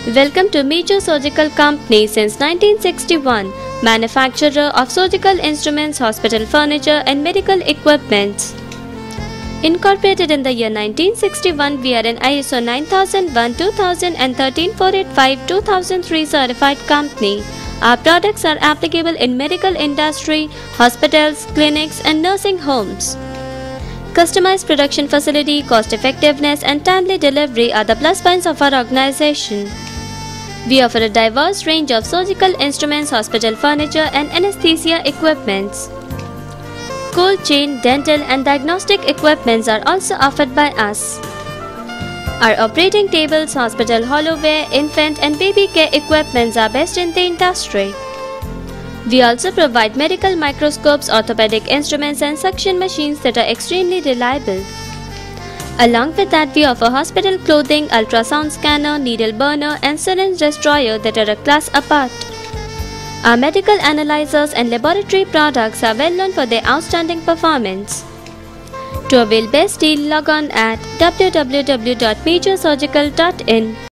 Welcome to Major Surgical Company since 1961, manufacturer of surgical instruments, hospital furniture and medical equipment. Incorporated in the year 1961, we are an ISO 9001, 2013, 485, 2003 certified company. Our products are applicable in medical industry, hospitals, clinics and nursing homes. Customized production facility, cost effectiveness and timely delivery are the plus points of our organization. We offer a diverse range of surgical instruments, hospital furniture and anesthesia equipments. Cold chain, dental and diagnostic equipments are also offered by us. Our operating tables, hospital hollowware, infant and baby care equipments are best in the industry. We also provide medical microscopes, orthopedic instruments and suction machines that are extremely reliable. Along with that, we offer hospital clothing, ultrasound scanner, needle burner and syringe destroyer that are a class apart. Our medical analyzers and laboratory products are well known for their outstanding performance. To avail best deal, log on at www.majorsurgical.in.